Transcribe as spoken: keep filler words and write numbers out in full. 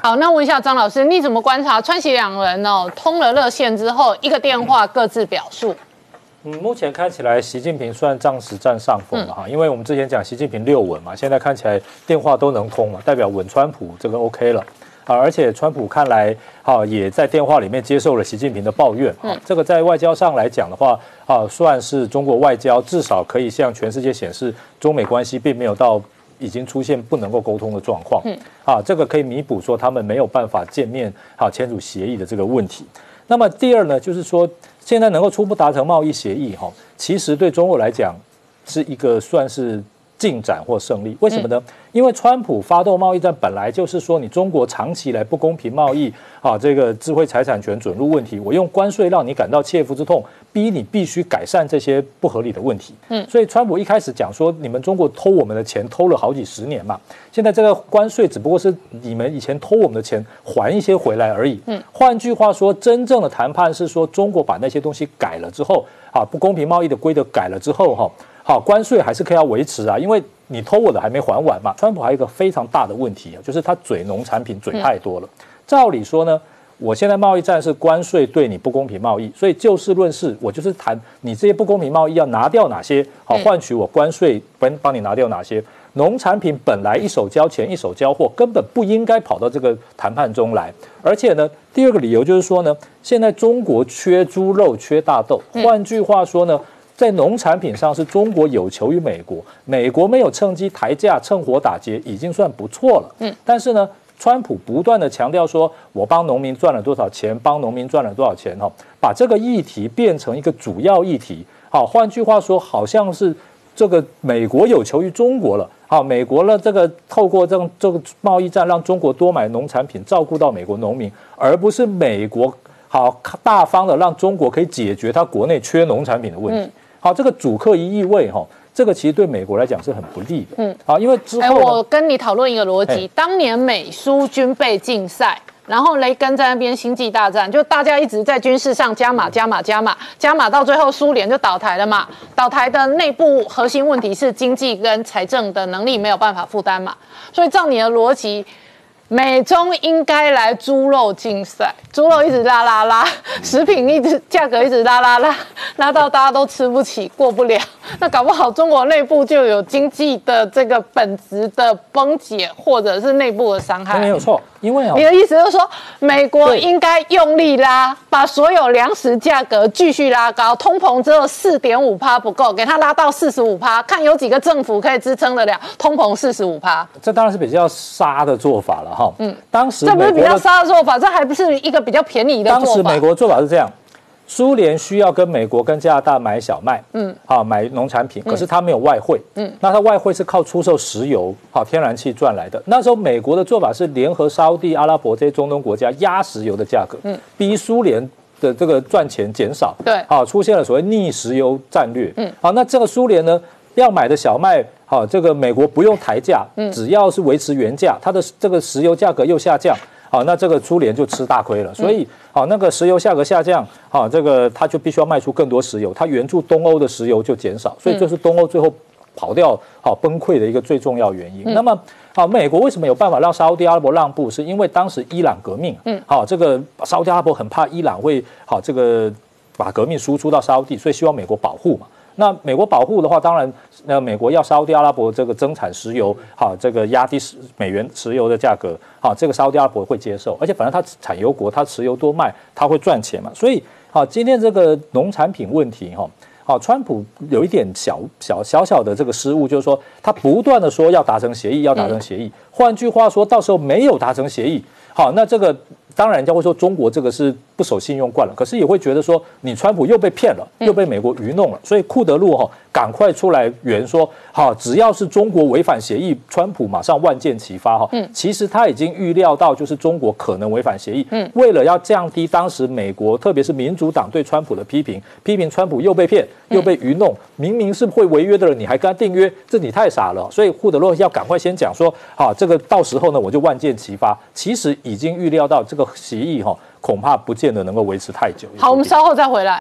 好，那问一下张老师，你怎么观察川习两人哦通了热线之后，一个电话各自表述？ 嗯，目前看起来习近平算暂时占上风了哈，因为我们之前讲习近平六稳嘛，现在看起来电话都能通嘛，代表稳川普这个 OK 了啊，而且川普看来啊也在电话里面接受了习近平的抱怨啊，这个在外交上来讲的话啊，算是中国外交至少可以向全世界显示中美关系并没有到已经出现不能够沟通的状况，啊，这个可以弥补说他们没有办法见面啊签署协议的这个问题。那么第二呢，就是说现在能够初步达成贸易协议哈，其实对中国来讲是一个算是进展或胜利。为什么呢？因为川普发动贸易战本来就是说你中国长期以来不公平贸易啊，这个智慧财产权准入问题，我用关税让你感到切肤之痛，逼你必须改善这些不合理的问题。嗯，所以川普一开始讲说你们中国偷我们的钱偷了好几十年嘛，现在这个关税只不过是你们以前偷我们的钱还一些回来而已。嗯，换句话说，真正的谈判是说中国把那些东西改了之后啊，不公平贸易的规则改了之后哈。好，关税还是可以要维持啊，因为你偷我的还没还完嘛。川普还有一个非常大的问题啊，就是他嘴农产品嘴太多了。照理说呢，我现在贸易战是关税对你不公平贸易，所以就事论事，我就是谈你这些不公平贸易要拿掉哪些，好换取我关税帮帮你拿掉哪些。农产品本来一手交钱一手交货，根本不应该跑到这个谈判中来。而且呢，第二个理由就是说呢，现在中国缺猪肉缺大豆，换句话说呢。在农产品上是中国有求于美国，美国没有趁机抬价、趁火打劫，已经算不错了。嗯，但是呢，川普不断的强调说，我帮农民赚了多少钱，帮农民赚了多少钱，哈，把这个议题变成一个主要议题。好，换句话说，好像是这个美国有求于中国了。好，美国呢，这个透过这种这个贸易战，让中国多买农产品，照顾到美国农民，而不是美国好大方的让中国可以解决它国内缺农产品的问题。嗯好，这个主客一意味哈，这个其实对美国来讲是很不利的。嗯，好，因为之后、欸、 我跟你讨论一个逻辑，当年美苏军备竞赛，然后雷根在那边星际大战，就大家一直在军事上加码、加码、加码、加码，到最后苏联就倒台了嘛。倒台的内部核心问题是经济跟财政的能力没有办法负担嘛，所以照你的逻辑。美中应该来猪肉竞赛，猪肉一直拉拉拉，食品一直价格一直拉拉拉，拉到大家都吃不起，过不了。那搞不好中国内部就有经济的这个本质的崩解，或者是内部的伤害。 没有错，因为、哦、 你的意思就是说，美国应该用力拉，把所有粮食价格继续拉高，通膨只有四点五趴不够，给它拉到四十五趴，看有几个政府可以支撑得了通膨四十五趴。 这当然是比较杀的做法了。嗯，当时这不是比较杀的做法，这还不是一个比较便宜的做法。 当时美国做法是这样，苏联需要跟美国跟加拿大买小麦，嗯，好买农产品，可是它没有外汇，嗯，那它外汇是靠出售石油、好天然气赚来的。那时候美国的做法是联合沙烏地阿拉伯这些中东国家压石油的价格，嗯，逼苏联的这个赚钱减少， 对， 好出现了所谓逆石油战略，嗯，好，那这个苏联呢？要买的小麦，好，这个美国不用抬价，只要是维持原价，它的这个石油价格又下降，好，那这个苏联就吃大亏了。所以，好，那个石油价格下降，好，这个它就必须要卖出更多石油，它援助东欧的石油就减少，所以这是东欧最后跑掉、好崩溃的一个最重要原因。那么，好，美国为什么有办法让沙烏地阿拉伯让步？是因为当时伊朗革命，嗯，好，这个沙烏地阿拉伯很怕伊朗会好这个把革命输出到沙烏地，所以希望美国保护嘛。那美国保护的话，当然，那美国要沙烏地阿拉伯这个增产石油，好，这个压低美元石油的价格，好，这个沙烏地阿拉伯会接受，而且反正它产油国，它石油多卖，它会赚钱嘛。所以，好，今天这个农产品问题，哈，好，川普有一点小小小小的这个失误，就是说他不断的说要达成协议，要达成协议，换句话说，到时候没有达成协议，好，那这个。当然，人家会说中国这个是不守信用惯了，可是也会觉得说你川普又被骗了，又被美国愚弄了，所以库德路哈赶快出来圆说，好，只要是中国违反协议，川普马上万箭齐发哈。嗯，其实他已经预料到就是中国可能违反协议，嗯，为了要降低当时美国特别是民主党对川普的批评，批评川普又被骗又被愚弄，明明是会违约的人，你还跟他订约，这你太傻了。所以库德路要赶快先讲说，好，这个到时候呢我就万箭齐发。其实已经预料到这个协议哈，恐怕不见得能够维持太久。 好，我们稍后再回来。